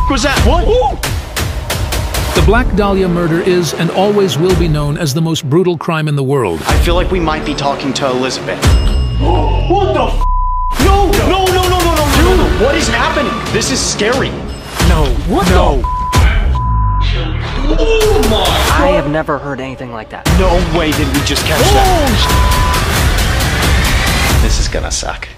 was that? What? Ooh. The Black Dahlia murder is and always will be known as the most brutal crime in the world. I feel like we might be talking to Elizabeth. What the f? No, no, no, no, no, no, no, no. What is happening? This is scary. No, what no. Oh my God. I have never heard anything like that. No way did we just catch that. This is gonna suck.